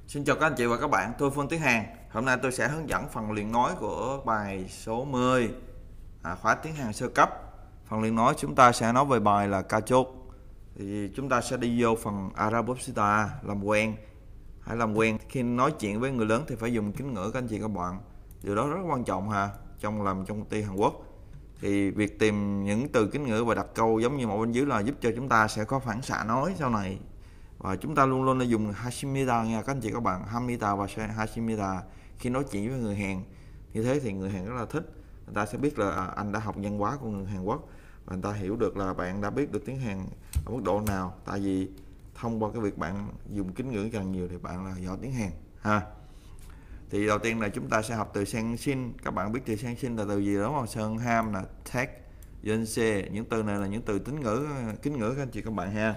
Xin chào các anh chị và các bạn, tôi Phương Tiếng Hàn. Hôm nay tôi sẽ hướng dẫn phần luyện nói của bài số 10, khóa tiếng Hàn sơ cấp. Phần luyện nói chúng ta sẽ nói về bài là ca chốt. Thì chúng ta sẽ đi vô phần Arabopsita làm quen. Hãy làm quen khi nói chuyện với người lớn thì phải dùng kính ngữ các anh chị các bạn. Điều đó rất quan trọng trong công ty Hàn Quốc. Thì việc tìm những từ kính ngữ và đặt câu giống như mẫu bên dưới là giúp cho chúng ta sẽ có phản xạ nói sau này. Và chúng ta luôn luôn là dùng Hashimita nha các anh chị các bạn, Hamita và Hashimita khi nói chuyện với người Hàn. Như thế thì người Hàn rất là thích. Người ta sẽ biết là anh đã học văn hóa của người Hàn Quốc và người ta hiểu được là bạn đã biết được tiếng Hàn ở mức độ nào. Tại vì thông qua cái việc bạn dùng kính ngữ càng nhiều thì bạn là giỏi tiếng Hàn ha. Thì đầu tiên là chúng ta sẽ học từ sang sin. Các bạn biết từ sang sin là từ gì đó không? Sơn ham là tag, dân xe. Những từ này là những từ kính ngữ các anh chị các bạn ha.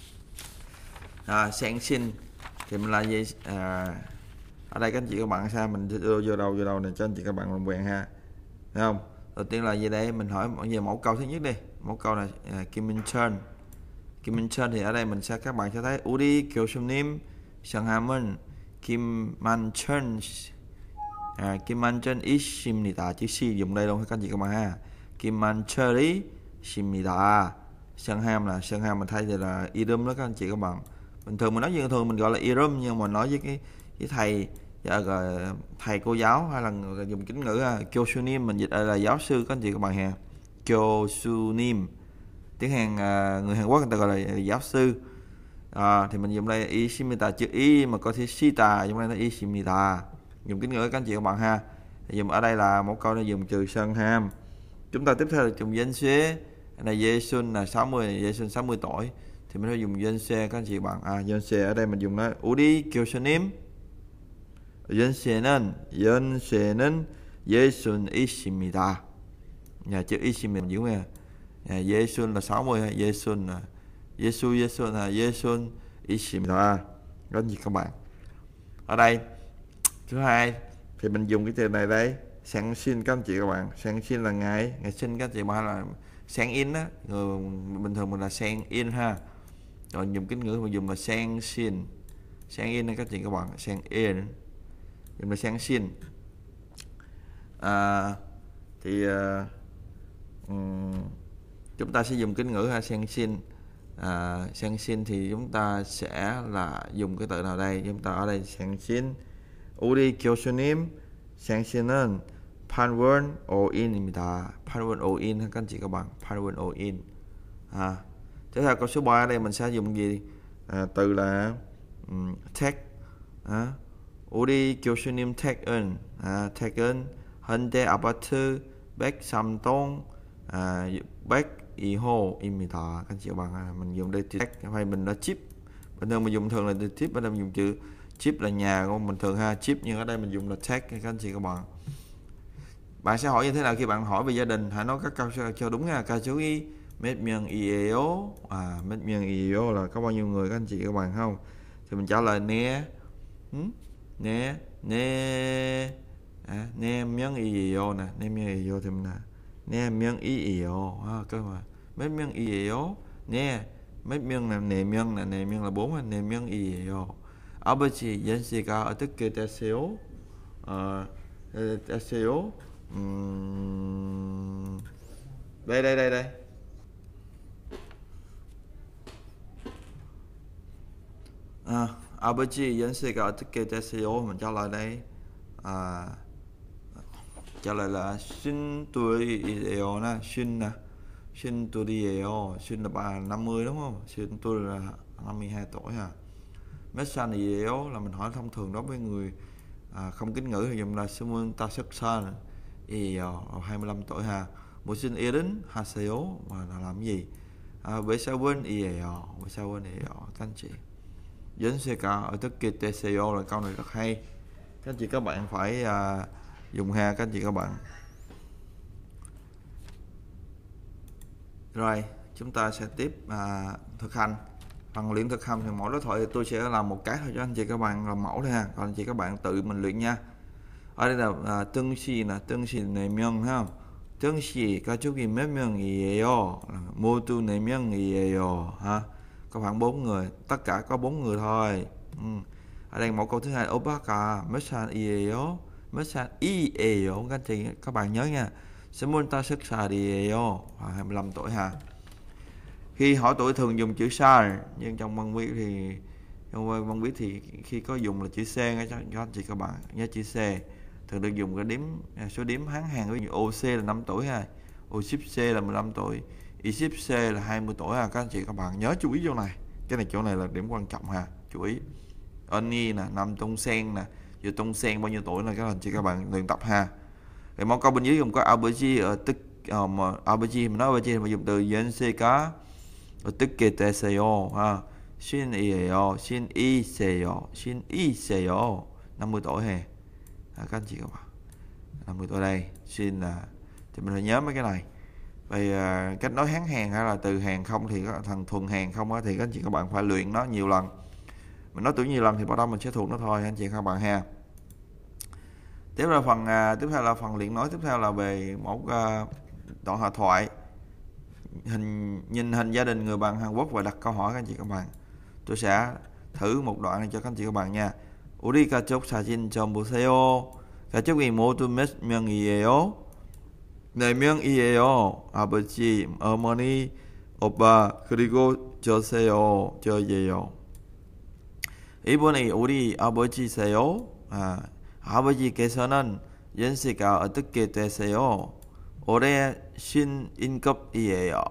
Sang sin thì mình là gì? Ở đây các anh chị các bạn sao mình đưa vô đầu này cho anh chị các bạn làm quen ha. Thấy không? Đầu tiên là gì đây? Mình hỏi về mẫu câu thứ nhất đi. Mẫu câu là Kim Min Chun. Kim Min Chun thì ở đây các bạn sẽ thấy Uri 교수님 성함은 김만천 김만천이십니다. chữ C dùng đây luôn các anh chị các bạn ha. 김만천이십니다. Sơn ham mình thay thì là irum đó các anh chị các bạn. Bình thường mình nói chuyện thường mình gọi là irum, nhưng mà nói với thầy thầy cô giáo hay là dùng kính ngữ 교수님 mình dịch là giáo sư các anh chị các bạn ha. 교수님 tiếng Hàn, người Hàn Quốc người ta gọi là giáo sư. Thì mình dùng đây isimita, chữ y mà có thể sita dùng đây là isimita, dùng kính ngữ các anh chị các bạn ha. Thì dùng ở đây là một câu này dùng trừ sơn ham. Chúng ta tiếp theo là dùng danh xế này, Jason là 60 tuổi thì mình phải dùng dân xe các anh chị bạn. Dân xe ở đây mình dùng nó 우리 교수님 연세는 예순이십니다. Nhà chữ 이십 mình giữ nha. 예순 là 60, 예순 là 예순 là 예순이십니다. Các anh chị các bạn. Ở đây thứ hai thì mình dùng cái từ này đây, sang sinh các anh chị các bạn. Sang sinh là ngày sinh các anh chị bạn, là sang in á, người bình thường mình là sang in ha. Rồi dùng kính ngữ mình dùng là sang xin, sang in các chị các bạn, sang in dùng là sang xin. Chúng ta sẽ dùng kính ngữ sang xin. Sang xin thì chúng ta sẽ là dùng cái từ nào đây? Chúng ta ở đây sang xin 우리 교수님 생신은 8월 5일입니다. 8월 5일 các anh chị các bạn, 8월 5일. Tiếp theo câu số 3 ở đây mình sẽ dùng gì? Từ là tag. 우리 교수님 tag은 현대 아파트 103동 102호입니다. Các anh chị các bạn, mình dùng đây tag hay mình là chip. Bình thường mình dùng thường là từ chip, ở đây mình dùng chữ chip là nhà của mình thường ha, chip, nhưng ở đây mình dùng là tag các anh chị các bạn. Bạn sẽ hỏi như thế nào khi bạn hỏi về gia đình? Hãy nói các câu cho đúng nha. Ca chú ý 몇 명이에요? 몇 명이에요 là có bao nhiêu người các anh chị các bạn không? Thì mình trả lời nè, nè 명이에요 nè, 네 명이에요 thì mình là 네 명이에요. Cơ mà 몇 명이에요? nè, 몇 명 là 네 명 là 네 명 là 4, 네 명이에요. 아버지 연세가 어떻게 되세요? 되세요? Đây. 아버지 연세가 어떻게 되세요? Mình trả lời đây. trả lời là 쉰 tuổi,예요 nè, 쉰 tuổi,예요. 쉰 là 50 đúng không? 쉰 tuổi là 52 tuổi ha. Mấy 살이에요 là mình hỏi thông thường đối với người không kính ngữ thì dùng là 25살, 25 tuổi ha. 무슨 일은 하세요? Là làm gì? 회사원이에요. Các anh chị. 연세가 어떻게 되세요 là câu này rất hay. Các anh chị các bạn phải dùng ha các anh chị các bạn. Rồi, chúng ta sẽ tiếp thực hành. Phần luyện thực hành thì mỗi đối thoại thì tôi sẽ làm một cái thôi cho anh chị các bạn làm mẫu thôi ha. Còn anh chị các bạn tự mình luyện nha. Ở đây là tương sĩ 4명 ha. tương sĩ 가족이 몇 명이에요? 모두 4명이에요 ha. Có khoảng 4 người, tất cả có 4 người thôi. Ở đây mẫu câu thứ hai, 오빠가 몇 살이에요? 몇 살이에요? Các anh chị các bạn nhớ nha. 25살이에요. 25 tuổi ha. Khi hỏi tuổi thường dùng chữ sal, nhưng trong văn viết thì khi có dùng là chữ C nha các anh chị các bạn nhớ chữ C. Thường được dùng cái số điểm hán hàng, ví dụ OC là 5 tuổi ha, OC là 15 tuổi, IC là 20 tuổi ha. Các anh chị các bạn nhớ chú ý chỗ này. Cái này chỗ này là điểm quan trọng ha, chú ý. Oni nè, Nam Tông Sen nè, giờ Tông Sen bao nhiêu tuổi là các anh chị các bạn luyện tập ha. Thì mẫu câu bên dưới gồm có 아버지 ở tức mà 아버지 mình nói 아버지 mà dùng từ 연세가 어떻게 되세요 ha. 신이에요, 신이세요, 신이세요. 50 tuổi hè. Các anh chị các bạn 50 tuổi đây, xin là thì mình phải nhớ mấy cái này. Vậy cách nói Hán Hàn hay là từ Hàn không thì có thằng thuần Hàn không á, thì các anh chị các bạn phải luyện nó nhiều lần. Mình nói nhiều lần thì bắt đầu mình sẽ thuộc nó thôi anh chị các bạn ha. Tiếp theo là phần luyện nói tiếp theo là về một đoạn hội thoại, nhìn hình gia đình người bạn Hàn Quốc và đặt câu hỏi các anh chị các bạn. Tôi sẽ thử một đoạn này cho các anh chị các bạn nha. 우리 가족 사진 좀 보세요. 가족이 모두 몇 명이에요? 4명이에요. 아버지, 어머니, 오빠, 그리고 저예요. 이분이 우리 아버지세요? 아버지께서는 연세가 어떻게 되세요? 올해 신인급이에요.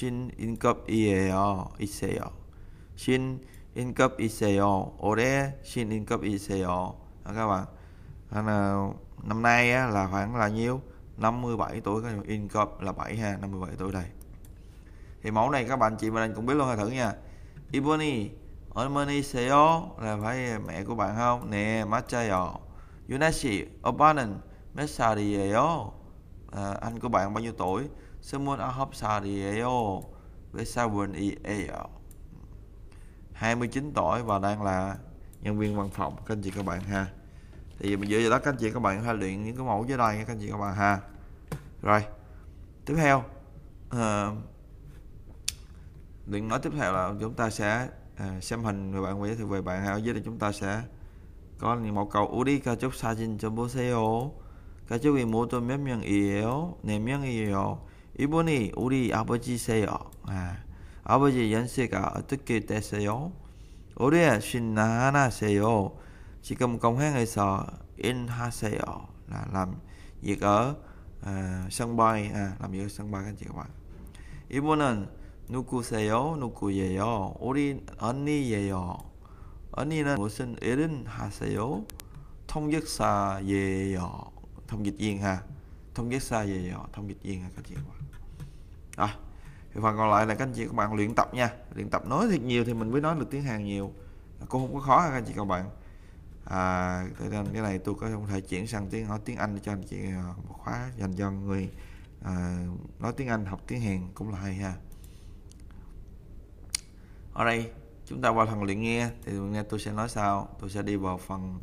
신인급이세요. 올해 신인급이세요. Các bạn, năm nay á, là khoảng là nhiêu? 57 tuổi. Cái income là 7 ha, 57 tuổi đây. Thì mẫu này các bạn chị mình cũng biết luôn, thử nha. 이분이 어머니세요? Là phải mẹ của bạn không? Nè, 맞아요. 유나 씨, 오빠는 몇 살이에요? Anh của bạn bao nhiêu tuổi? 29살이에요. 몇 살이에요? 29 tuổi và đang là nhân viên văn phòng các anh chị các bạn ha. Thì mình dựa vào đó các anh chị các bạn hay luyện những cái mẫu dưới đây các anh chị các bạn ha. Rồi tiếp theo luyện nói tiếp theo là chúng ta sẽ xem hình người bạn giới thiệu về bạn. Ở dưới đây chúng ta sẽ có những mẫu câu. 우리 가족 사진 좀 보세요. 가족이 모두 몇 명이에요? 4명이에요. 이분이 우리 아버지세요. 아버지 연세가 어떻게 되세요? 올해 51세요. 지금 공항에서 일하세요. Là làm việc ở sân bay, làm việc ở sân bay các anh chị các bạn. 이분은 누구세요? 누구예요? 우리 언니예요. 언니는 무슨 일을 하세요? 통역사예요. Thông dịch viên ha. 통역사예요. Thông dịch viên ha các anh chị các bạn. Rồi, thì phần còn lại là các anh chị các bạn luyện tập nha. Luyện tập nói thật nhiều thì mình mới nói được tiếng Hàn nhiều. Cũng không có khó các anh chị các bạn. Nên cái này tôi có thể chuyển sang nói tiếng Anh để cho anh chị một khóa dành cho người nói tiếng Anh học tiếng Hàn cũng là hay ha. Ở đây chúng ta qua phần luyện nghe. Thì nghe tôi sẽ nói sao. Tôi sẽ đi vào phần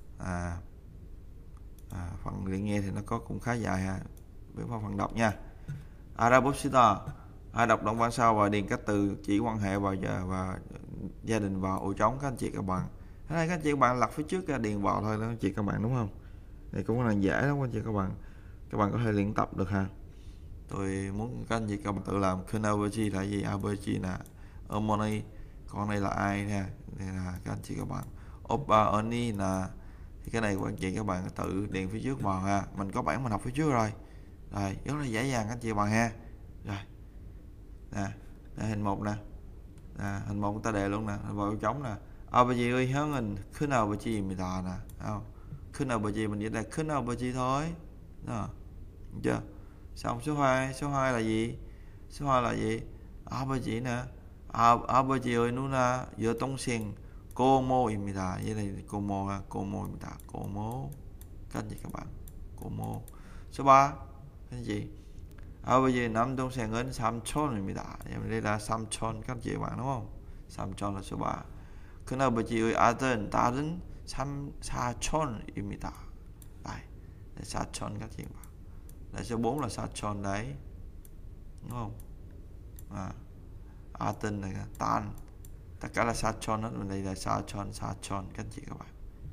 phần luyện nghe thì nó cũng khá dài ha. Bước vào phần đọc nha. 알아봅시다. Đọc đoạn văn sau và điền các từ chỉ quan hệ và gia đình vào ổ trống các anh chị các bạn. Thế này các anh chị các bạn lật phía trước ra điền vào thôi đó anh chị các bạn, đúng không? Thì cũng là dễ lắm anh chị các bạn. Các bạn có thể luyện tập được ha. Tôi muốn các anh chị các bạn tự làm. 큰아버지 là gì? 아버지 là 어머니, con này là ai nha. Đây là các anh chị các bạn. 오빠, 언니 là thì cái này các anh chị các bạn tự điền phía trước vào ha. Mình có bản mình học phía trước rồi. Rồi, rất là dễ dàng các anh chị các bạn ha. Rồi. Nè, hình 1 nè. Hình 1 ta đề luôn nè, vào trống nè. 아버지 ơi 형은 큰아버지입니다 nè, không? 큰아버지 mình chỉ là 큰아버지 thôi. Đó. Được chưa? Xong số 2 là gì? Số 2 là gì? 아버지 nè. 아버지 ơi 누나 여동생 고모입니다. Vậy này 고모입니다. 고모. Các anh chị các bạn. 고모. Số 3 cái gì? 아버지 남동생은 삼촌입니다. đây là 삼촌 các anh chị bạn đúng không? 삼촌 là số 3. 큰아버지의 아들, 딸은 사촌입니다. Đây, 사촌 các chị bạn. Đây số 4 là 사촌 đấy. Đúng không? 아들 này, tất cả là 사촌 hết, mình đây là 사촌 các anh chị các bạn.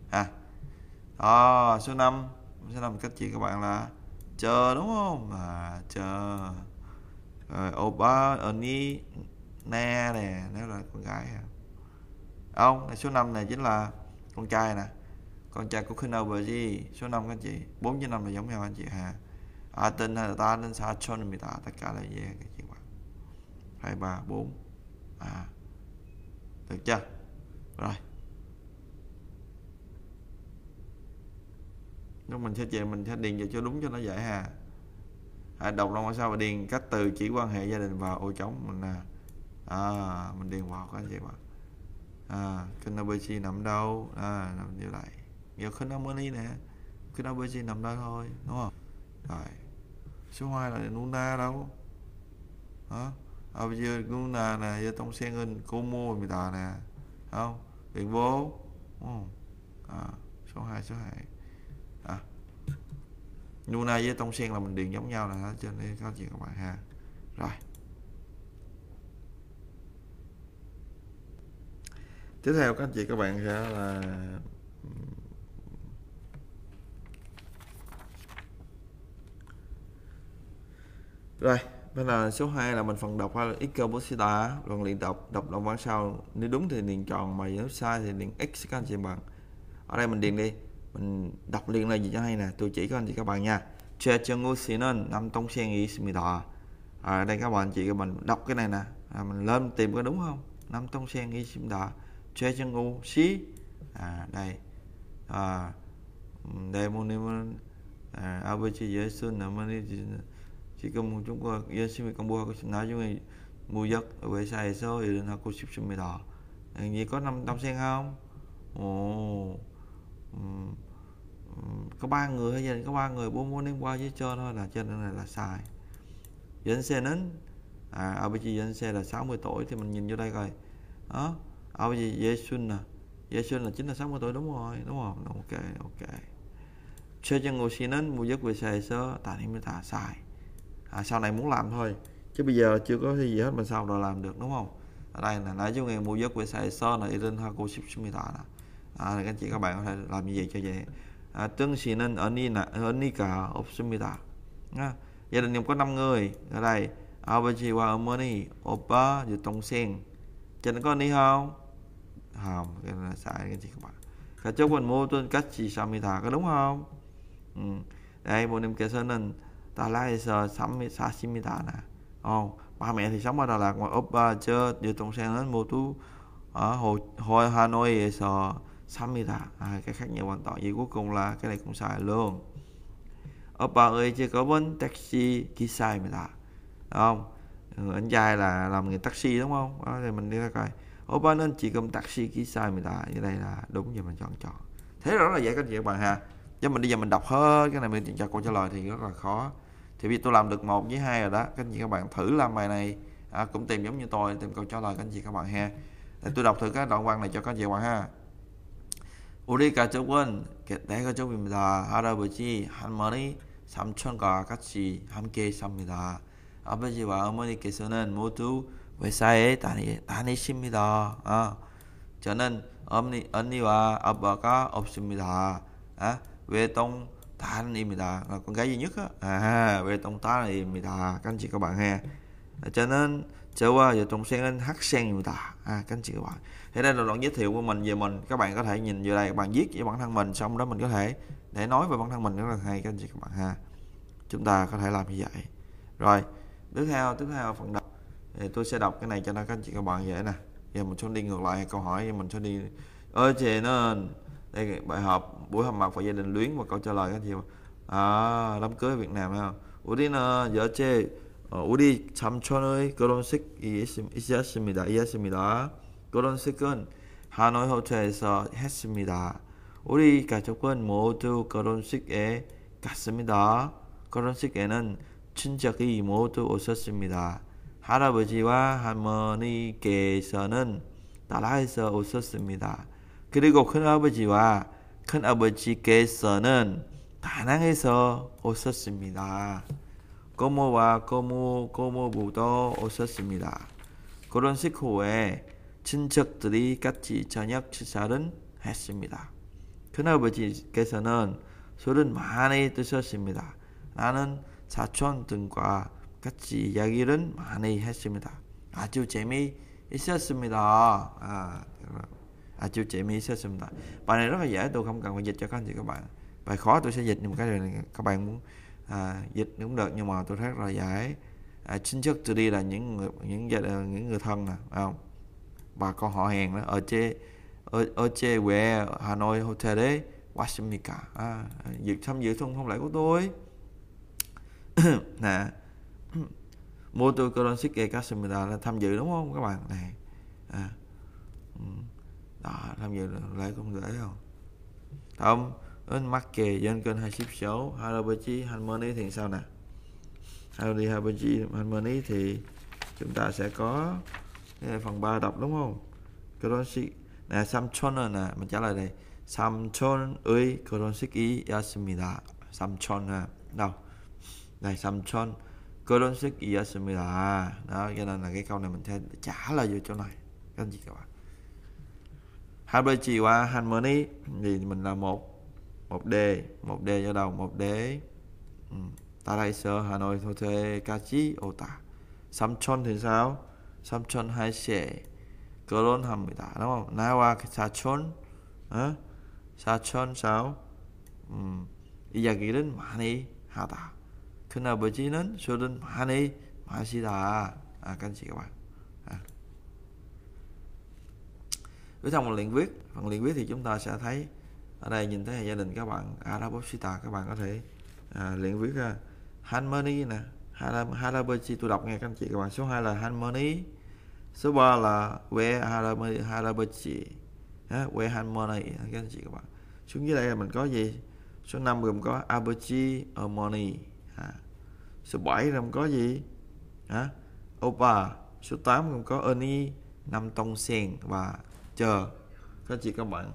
Đó, số 5 các chị các bạn là chờ đúng không? Chờ. Rồi opa 언니 nè nè, nếu là con gái không, số 5 này chính là con trai nè, con trai của 큰아버지. Số 5 các anh chị, 4 với 5 là giống nhau anh chị tên hay là ta는 사촌입니다, tất cả là về các chị bạn. 2 3 4 được chưa? Rồi lúc mình sẽ điền vào cho đúng cho nó dễ đọc long sao và điền các từ chỉ quan hệ gia đình vào ô trống mình mình điền vào các anh chị bạn. 큰아버지 nằm đâu? Nằm như vậy. Nhiều 큰어머니 nè, 큰아버지 nằm đâu thôi, đúng không? Rồi số 2 là 누나 đâu? 아버지 누나 nè, 여동생은 고모입니다 nè, không? Biển bố, đúng không? Số 2 Nuna với Tông Sen là mình điền giống nhau là trên đây có chuyện các bạn Rồi tiếp theo các anh chị các bạn sẽ là rồi bên là số 2 là mình phần đọc hay là Ikebosita, phần luyện đọc đoạn văn sau, nếu đúng thì điền tròn, mà nếu sai thì điền x các anh chị bằng. Ở đây mình điền đi, mình đọc liền là gì cho hay nè, tôi chỉ các anh chị các bạn nha. 최정우 씨는 남동생이 있습니다. Đây các bạn chị mình đọc cái này nè, mình lên tìm có đúng không? 남동생이 있습니다. 최정우 씨. Đây. 대모님은 아버지 예순 어머니 지금 중국 열심히 공부하고 나중에 무역 회사에서 일을 하고 싶습니다. Gì có năm 동생 không? Có 3 người hay gia đình có 3 người, bố muốn đến qua với chơi thôi, là trên này là sai. 연세는 아버지 연세 là 60 tuổi, thì mình nhìn vô đây coi. Đó, 아버지 예순 là chính là 60 tuổi, đúng không? Ok. 최정우 씨는 무역회사에서 다닙니다. Sai. Sau này muốn làm thôi, chứ bây giờ chưa có gì hết, mình sao rồi làm được, đúng không? Ở đây là nói chung ngày 무역회사에서 là 일을 하고 싶습니다. Các anh chị các bạn có thể làm như vậy cho dễ. Tương 씨는 언니가 없습니다. Gia đình có 5 người. Ở đây 아버지와 어머니, 오빠, 동생. Trên nó có 언니 không? Không, cái này là sai các anh chị các bạn. 가족은 모두 같이 삽니다. Có đúng không? Đây 부모님께서는 달라에서 사십니다. Ba mẹ thì sống ở Đà Lạt, mà 오빠 저 동생은 모두 ở Hanoi에서 삽니다. Cái khác nhau hoàn toàn. Vậy cuối cùng là cái này cũng sai luôn. 오빠의 직업은 택시 기사입니다. Không? Anh trai là làm nghề taxi đúng không? Đó, thì mình đi ra coi. 오빠는 지금 택시 기사입니다. Như đây là đúng, giờ mình chọn. Thế rất là dễ các chị bạn Chứ mình bây giờ mình đọc hết cái này mình cho câu trả lời thì rất là khó. Thì vì tôi làm được 1 với 2 rồi đó. Các anh chị các bạn thử làm bài này, cũng tìm giống như tôi, tìm câu trả lời các anh chị các bạn Để tôi đọc thử cái đoạn văn này cho các anh chị các bạn 우리 가족은 대가족입니다. 할아버지, 할머니, 삼촌과 같이 함께 삽니다. 아버지와 어머니께서는 모두 회사에 다니십니다. 저는 언니와 아빠가 없습니다. 외동딸입니다. Là con gái duy nhất 외동딸입니다. Các anh chị các bạn 저는 저와 여동생은 학생입니다. Các anh chị các bạn. Thế đây là đoạn giới thiệu của mình về mình. Các bạn có thể nhìn vô đây, các bạn viết với bản thân mình, xong đó mình có thể để nói về bản thân mình rất là hay các anh chị các bạn Chúng ta có thể làm như vậy. Rồi, tiếp theo phần đọc. Thì tôi sẽ đọc cái này cho nó các anh chị các bạn dễ nè. Giờ mình sẽ đi ngược lại câu hỏi, mình sẽ đi chị nên đây bài học buổi họp mặt và gia đình luyến và câu trả lời các anh chị. Đám cưới ở Việt Nam không? 우리는 여제 우리 삼촌의 결혼식이 있었습니다. 결혼식은 하노이 호텔에서 했습니다. 우리 가족은 모두 결혼식에 갔습니다. 결혼식에는 친척이 모두 오셨습니다. 할아버지와 할머니께서는 나라에서 오셨습니다. 그리고 큰아버지와 큰아버지께서는 다낭에서 오셨습니다. 고모와 고모부도 오셨습니다. 결혼식 후에 친척들이 같이 저녁 식사를 했습니다. 큰아버지께서는 술을 많이 드셨습니다. 나는 사촌 등과 같이 이야기를 많이 했습니다. 아주 재미있었습니다. 아주 재미있었습니다. Bài này rất là dễ, tôi không cần phải dịch cho các anh chị các bạn. Bài khó tôi sẽ dịch, nhưng mà cái này các bạn muốn dịch cũng được, nhưng mà tôi thấy rất là dễ. 친척들이 là những người thân nè, phải không? Bà con họ hàng đó. Ở trên quê Hà Nội hotel에 왔습니까? Việc tham dự thông lễ của tôi. Nè, 모두 결혼식에 갔습니다. Là tham dự đúng không các bạn? Này, đó, tham dự lễ công lễ không? Không, 은맞게 연근하십시오. 할아버지, 할머니 thì sao nè? 할아버지, 할머니 thì chúng ta sẽ có phần 3 đọc đúng không? 결혼식 nè, 삼촌은 nè, mình trả lời đây. 삼촌의 결혼식이었습니다. 삼촌 đâu? Đây, 삼촌 결혼식이었습니다. Đó, cho nên là cái câu này mình sẽ trả lời vô chỗ này. Các anh chị các bạn. 할아버지와 할머니 thì mình là một đề cho đầu, một đề. 따라서 Hanoi 호텔까지 오다. 삼촌 thì sao? 삼촌 할세 결혼합니다. đúng không? 나와 사촌 사촌 sao? 이야기를 많이 하다. 큰아버지는 술을 많이 마시다. Các anh chị các bạn. Với trong phần luyện viết thì chúng ta sẽ thấy ở đây nhìn thấy gia đình các bạn 알아봅시다. Các bạn có thể luyện viết ra 할머니 nè, 할아버지 tôi đọc nghe các anh chị các bạn. Số 2 là 할머니, số 3 là 왜 할아버지, 왜 할머니 các anh chị các bạn. Xuống dưới đây là mình có gì? Số 5 gồm có 아버지, 어머니. Số 7 gồm có gì? 오빠. Số 8 gồm có 언니, 남동생 và chờ. Các chị các bạn.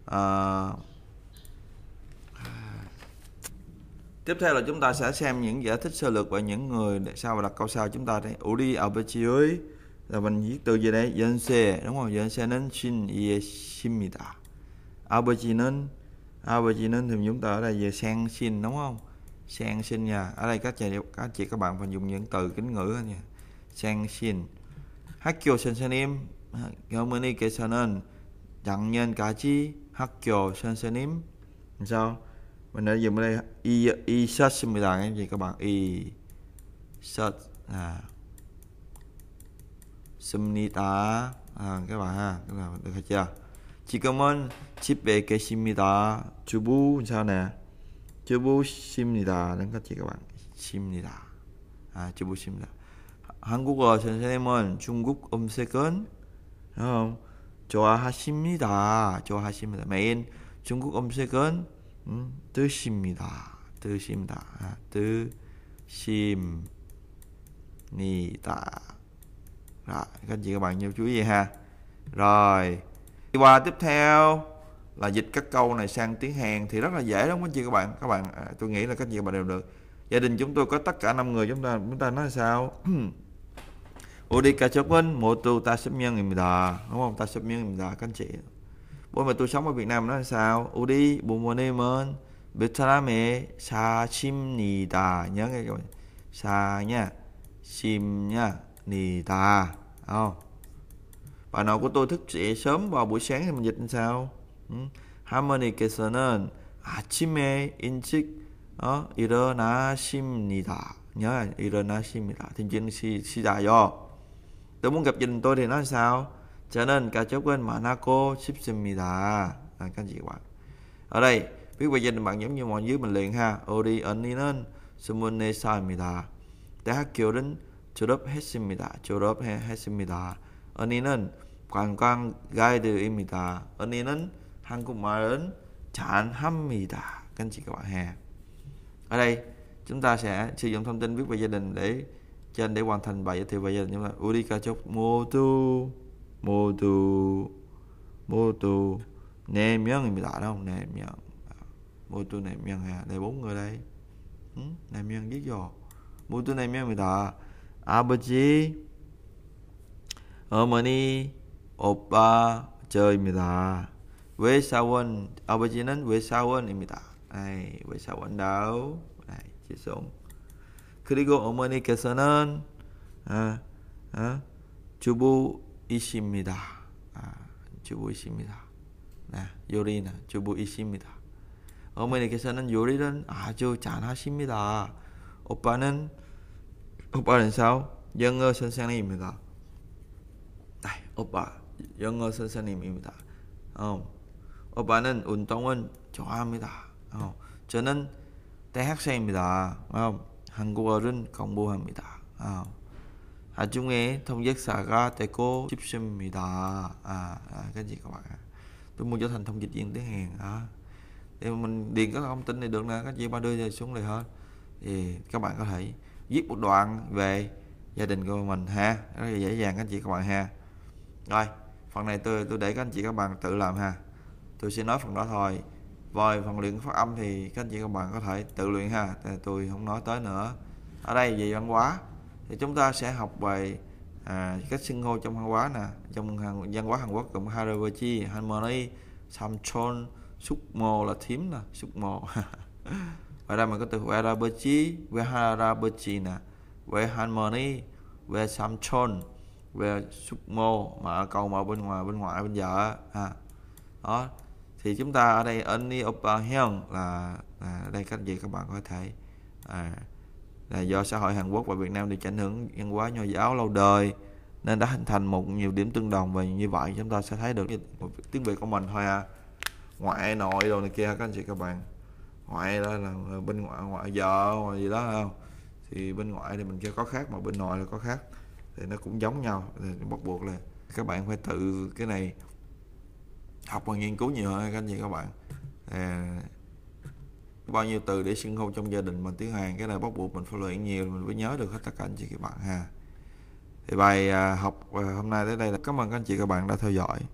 Tiếp theo là chúng ta sẽ xem những giải thích sơ lược về những người sau và đặt câu sau. Chúng ta đây 우리 아버지의 là mình viết từ gì đây? 연세 đúng không? 연세는 52입니다. 아버지는 thì chúng ta ở đây về sang sinh đúng không? Sang sinh nha. Ở đây các chị các bạn phải dùng những từ kính ngữ nha. sang sinh. 학교 선생님, 어머니께서는 작년까지 학교 선생님. sao? Mình đã dùng ở đây 있었습니다. cái gì các bạn? 있었습니다. các bạn ha. Được chưa? 지금은 집에 계십니다. 주부 sao nè? 주부십니다. các chị các bạn. 십니다. 주부십니다. 한국어 선생님은 중국 음식은 좋아하십니다. 매일 중국 음식은 드십니다. 드십니다. Rồi, các chị các bạn nhiều chú ý ha. Rồi, đi qua tiếp theo là dịch các câu này sang tiếng Hàn thì rất là dễ đúng không các chị các bạn? Các bạn tôi nghĩ là các chị các bạn đều được. Gia đình chúng tôi có tất cả 5 người, chúng ta nói sao? 우리 가족은 모두 5명입니다. đúng không? 5명입니다. Các anh chị. Bố mẹ tôi sống ở Việt Nam nói sao? 우리 부모님은 베트남에 사십니다. nhớ nghe các bạn. 사 nha, sim nha, nida. Bà nội của tôi thức dậy sớm vào buổi sáng thì mình dịch làm sao? 할머니께서는 아침에 일찍 일어나십니다. nhớ 일어나십니다. thì chuyện 시작요. Tôi muốn gặp gia đình tôi thì nói sao? 저는 가족은 많고 싶습니다. Các anh chị các bạn. Ở đây viết về gia đình bạn giống như mọi dưới mình liền ha. 우리 언니는 24살입니다. 대학교를 졸업했습니다. 언니는 관광 가이드입니다. 언니는 한국말은 잘합니다. Các anh chị các bạn ha. Ở đây chúng ta sẽ sử dụng thông tin viết về gia đình để hoàn thành bài giới thiệu về gia đình chúng ta. 우리 가족 모두 4명입니다. đúng không? 4명. 모두 4명 ha. Đây 4 người đây. 4명 viết vô. 모두 4명입니다. 아버지, 어머니, 오빠 저입니다. 외사원 아버지는 외사원입니다. này, 외사원 đâu? này, chỉ xuống. 그리고 어머니께서는 주부이십니다. 주부이십니다. 요리는 주부이십니다. 어머니께서는 요리를 아주 잘하십니다. 오빠는 sao? 영어 선생님입니다. này, 오빠 영어 선생님입니다. 오빠는 운동은 좋아합니다. 저는 대학생입니다. 한국어를 공부합니다. 나중에 통역사가 되고 싶습니다. Cái gì các bạn? Tôi muốn trở thành thông dịch viên tiếng Hàn. Thì mình điền các thông tin này được nè, các chị ba đưa xuống này hết. Thì các bạn có thể viết một đoạn về gia đình của mình ha, rất là dễ dàng các anh chị các bạn ha. Rồi, phần này tôi để các anh chị các bạn tự làm ha. Tôi sẽ nói phần đó thôi. Rồi phần luyện phát âm thì các anh chị các bạn có thể tự luyện ha, tôi không nói tới nữa. Ở đây về văn hóa thì chúng ta sẽ học về cách xưng hô trong văn hóa nè. Trong văn hóa Hàn Quốc gồm 할아버지, 할머니, 삼촌, 숙모 là thím nè, 숙모. Ở đây mình có từ 할아버지, về 할아버지 nè, về 할머니, về 삼촌, về 숙모 mà ở câu mà bên ngoại bên vợ đó. Thì chúng ta ở đây 언니 오빠 형 là đây các gì các bạn có thể là do xã hội Hàn Quốc và Việt Nam đều ảnh hưởng văn hóa nho giáo lâu đời nên đã hình thành một nhiều điểm tương đồng, và như vậy chúng ta sẽ thấy được tiếng Việt của mình thôi ngoại nội đồ này kia các anh chị các bạn. Ngoại đó là bên ngoại vợ hoặc gì đó không, thì bên ngoại thì mình kêu có khác mà bên nội là có khác, thì nó cũng giống nhau, thì bắt buộc là các bạn phải tự cái này học và nghiên cứu nhiều hơn các anh chị các bạn. Bao nhiêu từ để xưng hô trong gia đình bằng tiếng Hàn, cái này bắt buộc mình phải luyện nhiều mình mới nhớ được hết tất cả anh chị các bạn ha. Thì bài học hôm nay tới đây là cảm ơn các anh chị các bạn đã theo dõi.